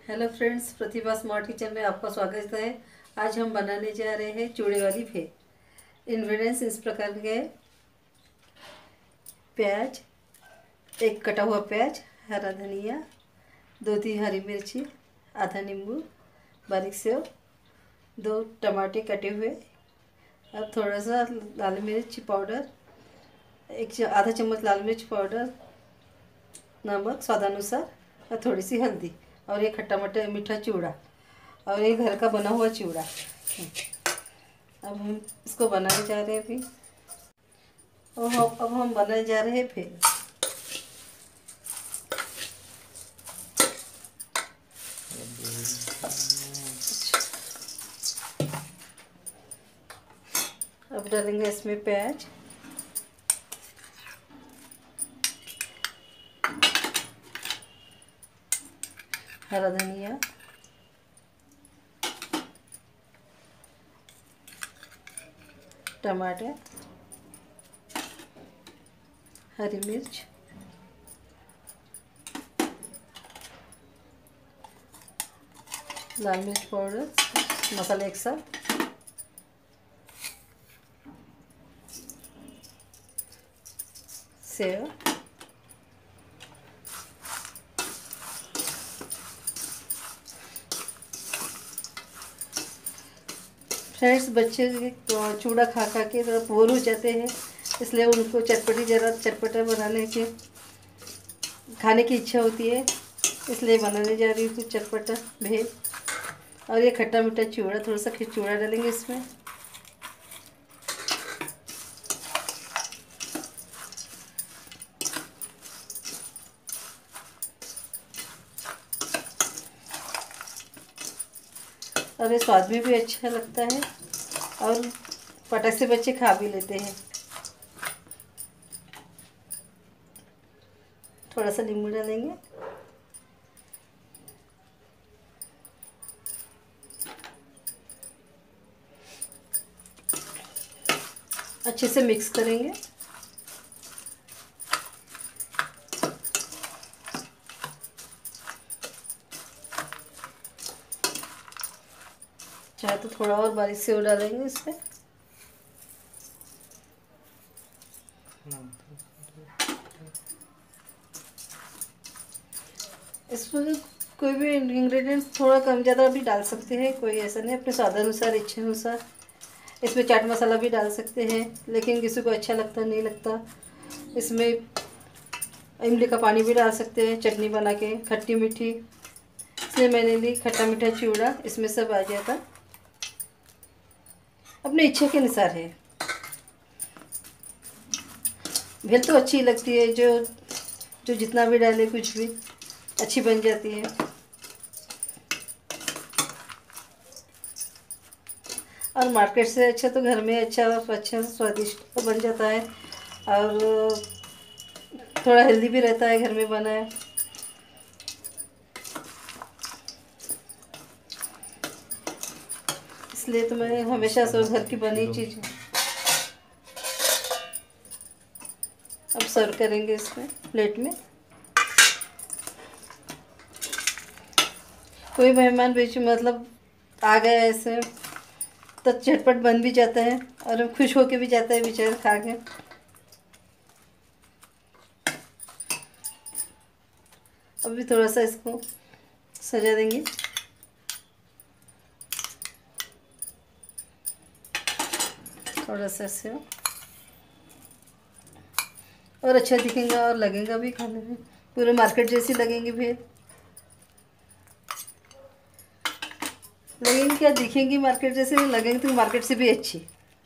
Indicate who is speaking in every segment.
Speaker 1: Hello friends, Pratibha smart kitchen में आपका स्वागत है। आज हम बनाने जा रहे हैं चूड़े वाली भेल। इंग्रेडिएंट्स इस प्रकार के: प्याज, एक कटा हुआ प्याज, हरा धनिया, 2-3 हरी मिर्ची, आधा नींबू, बारीक सेव, 2 टमाटर कटे हुए, अब थोड़ा सा लाल मिर्च पाउडर, आधा चम्मच लाल मिर्च पाउडर, नमक स्वादानुसार और थोड़ी सी हल्दी, और ये खट्टा मीठा चिवड़ा, और ये घर का बना हुआ चिवड़ा। अब हम इसको बनाने जा रहे हैं अभी। अब हम बनाने जा रहे हैं भेल। अब डालेंगे इसमें प्याज, हरा धनिया, टमाटर, हरी मिर्च, लाल मिर्च पाउडर, मसाला एक साथ, सेव, फ्रेंड्स, बच्चे चूड़ा खा के थोड़ा बोर हो जाते हैं, इसलिए उनको चटपटा बनाने के खाने की इच्छा होती है, इसलिए बनाने जा रही हूँ कुछ चटपटा भेल। और ये खट्टा मीठा चिवड़ा, थोड़ा सा चिवड़ा डालेंगे इसमें। और ये स्वाद में भी अच्छा लगता है और फटक से बच्चे खा भी लेते हैं। थोड़ा सा नींबू डालेंगे। अच्छे से मिक्स करेंगे। चाहे तो थोड़ा और बारीक सेव डालेंगे इस पर। इसमें कोई भी इंग्रेडिएंट्स थोड़ा कम ज़्यादा भी डाल सकते हैं, कोई ऐसा नहीं, अपने स्वाद अनुसार, इच्छा अनुसार। इसमें चाट मसाला भी डाल सकते हैं, लेकिन किसी को अच्छा लगता नहीं लगता। इसमें इमली का पानी भी डाल सकते हैं, चटनी बना के खट्टी मीठी। इसलिए मैंने ली खट्टा मीठा चिवड़ा, इसमें सब आ जाता। अपने इच्छा के अनुसार है। भेल तो अच्छी लगती है, जो जितना भी डाले कुछ भी अच्छी बन जाती है। और मार्केट से अच्छा तो घर में अच्छा स्वादिष्ट बन जाता है, और थोड़ा हेल्दी भी रहता है घर में बना है। इसलिए तो मैं हमेशा सब घर की बनी चीज़। अब सर्व करेंगे इसमें प्लेट में। कोई मेहमान बीच मतलब आ गए ऐसे तो झटपट बन भी जाता है, और खुश होके भी जाता है बेचारा खा के। अभी थोड़ा सा इसको सजा देंगे। थोड़ा सा से और अच्छा दिखेगा और लगेगा भी खाने में, पूरे मार्केट जैसी लगेंगी भेल। लगेंगी क्या, दिखेंगी मार्केट जैसे, लगेंगी तो मार्केट से भी अच्छी।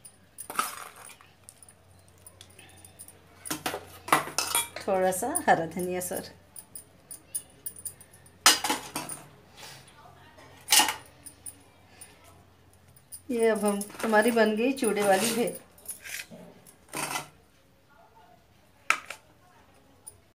Speaker 1: थोड़ा सा हरा धनिया सर। ये अब हमारी बन गई चूड़े वाली भेल।